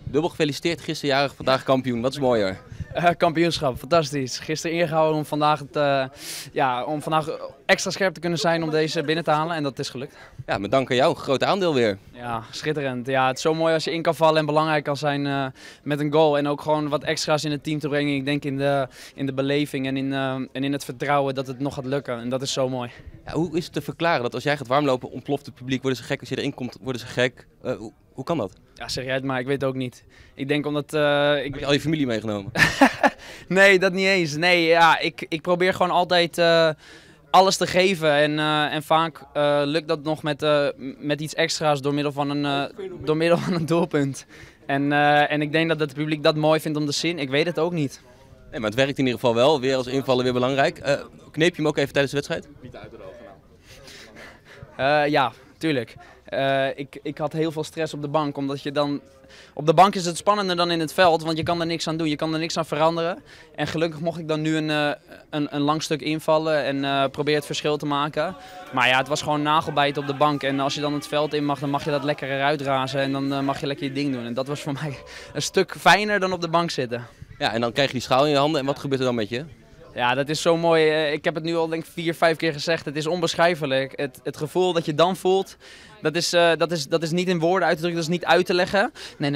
Dubbel gefeliciteerd, gisteren jarig, vandaag kampioen. Wat is mooier? Kampioenschap, fantastisch. Gisteren ingehouden om vandaag extra scherp te kunnen zijn om deze binnen te halen en dat is gelukt. Ja, met dank aan jou, een groot aandeel weer. Ja, schitterend. Ja, het is zo mooi als je in kan vallen en belangrijk kan zijn met een goal. En ook gewoon wat extra's in het team te brengen. Ik denk in de beleving en in het vertrouwen dat het nog gaat lukken. En dat is zo mooi. Ja, hoe is het te verklaren dat als jij gaat warmlopen, ontploft het publiek, worden ze gek. Als je erin komt, worden ze gek. Hoe kan dat? Ja, zeg jij het maar, ik weet het ook niet. Ik denk omdat... Heb je al je familie meegenomen? Nee, dat niet eens. Nee, ja, ik probeer gewoon altijd alles te geven. En vaak lukt dat nog met iets extra's door middel van een doelpunt. En ik denk dat het publiek dat mooi vindt om te zien. Ik weet het ook niet. Nee, maar het werkt in ieder geval wel. Weer als invallen weer belangrijk. Kneep je hem ook even tijdens de wedstrijd? Niet uit de ogen nou. Ja, tuurlijk. Ik had heel veel stress op de bank, omdat je dan... Op de bank is het spannender dan in het veld, want je kan er niks aan doen. Je kan er niks aan veranderen. En gelukkig mocht ik dan nu een lang stuk invallen en probeer het verschil te maken. Maar ja, het was gewoon nagelbijten op de bank. En als je dan het veld in mag, dan mag je dat lekker eruit razen en dan mag je lekker je ding doen. En dat was voor mij een stuk fijner dan op de bank zitten. Ja, en dan krijg je die schaal in je handen. En wat gebeurt er dan met je? Ja, dat is zo mooi. Ik heb het nu al denk ik 4, 5 keer gezegd. Het is onbeschrijfelijk. Het gevoel dat je dan voelt, dat is niet in woorden uit te drukken, dat is niet uit te leggen. Nee.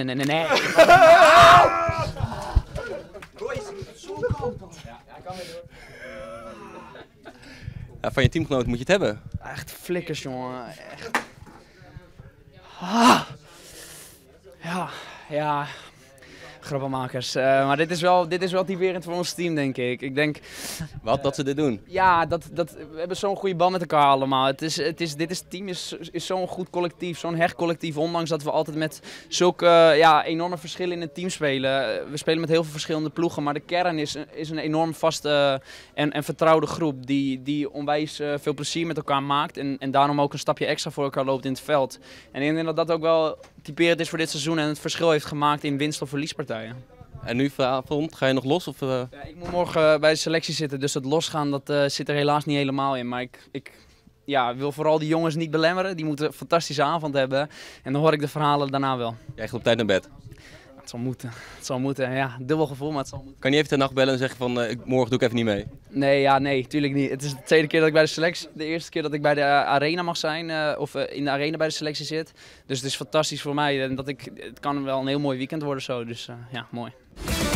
Ja, van je teamgenoot moet je het hebben. Echt flikkers, jongen. Echt. Ja. Grappenmakers. Maar dit is wel typerend voor ons team, denk ik. Ik denk... Wat? Dat ze dit doen? Ja, we hebben zo'n goede band met elkaar allemaal. Dit team is zo'n goed collectief, zo'n hecht collectief. Ondanks dat we altijd met zulke enorme verschillen in het team spelen. We spelen met heel veel verschillende ploegen, maar de kern is een enorm vaste en vertrouwde groep. Die onwijs veel plezier met elkaar maakt en daarom ook een stapje extra voor elkaar loopt in het veld. En ik denk dat dat ook wel typerend is voor dit seizoen en het verschil heeft gemaakt in winst- of verliespartijen. En nu vanavond, ga je nog los? Of, Ja, ik moet morgen bij de selectie zitten, dus het losgaan dat zit er helaas niet helemaal in. Maar ik wil vooral die jongens niet belemmeren, die moeten een fantastische avond hebben. En dan hoor ik de verhalen daarna wel. jij gaat op tijd naar bed. Het zal moeten. Ja, dubbel gevoel, maar het zal moeten. Kan je even ten nacht bellen en zeggen van morgen doe ik even niet mee? Nee, tuurlijk niet. Het is de tweede keer dat ik bij de selectie, de eerste keer dat ik bij de arena mag zijn, of in de arena bij de selectie zit. Dus het is fantastisch voor mij en het kan wel een heel mooi weekend worden zo, dus ja, mooi.